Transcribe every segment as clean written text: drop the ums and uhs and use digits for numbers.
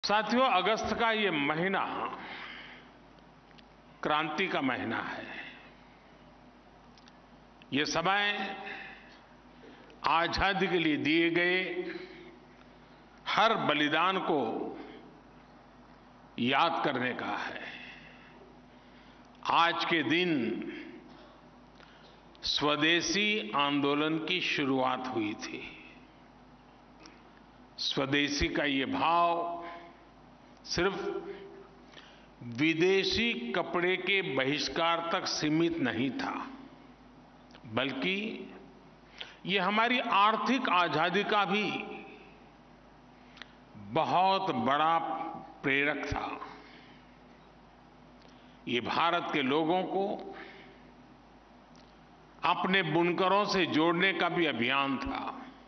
साथियों, अगस्त का ये महीना क्रांति का महीना है। ये समय आजादी के लिए दिए गए हर बलिदान को याद करने का है। आज के दिन स्वदेशी आंदोलन की शुरुआत हुई थी। स्वदेशी का ये भाव सिर्फ विदेशी कपड़े के बहिष्कार तक सीमित नहीं था, बल्कि ये हमारी आर्थिक आजादी का भी बहुत बड़ा प्रेरक था। ये भारत के लोगों को अपने बुनकरों से जोड़ने का भी अभियान था।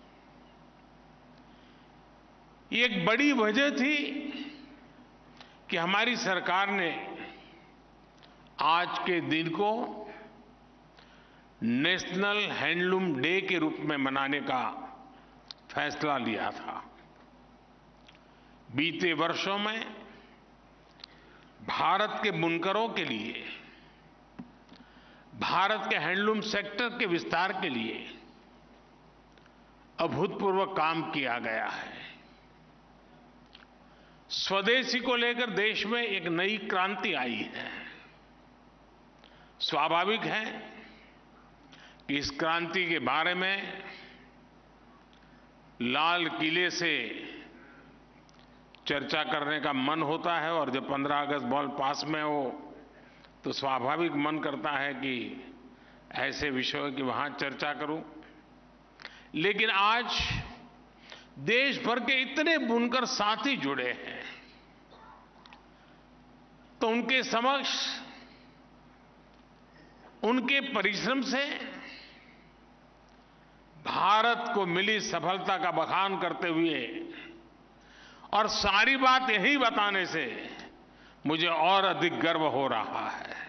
ये एक बड़ी वजह थी कि हमारी सरकार ने आज के दिन को नेशनल हैंडलूम डे के रूप में मनाने का फैसला लिया था। बीते वर्षों में भारत के बुनकरों के लिए, भारत के हैंडलूम सेक्टर के विस्तार के लिए अभूतपूर्व काम किया गया है। स्वदेशी को लेकर देश में एक नई क्रांति आई है। स्वाभाविक है कि इस क्रांति के बारे में लाल किले से चर्चा करने का मन होता है, और जब 15 अगस्त बॉल पास में हो तो स्वाभाविक मन करता है कि ऐसे विषयों की वहां चर्चा करूं। लेकिन आज देश भर के इतने बुनकर साथी जुड़े हैं, तो उनके समक्ष उनके परिश्रम से भारत को मिली सफलता का बखान करते हुए और सारी बात यही बताने से मुझे और अधिक गर्व हो रहा है।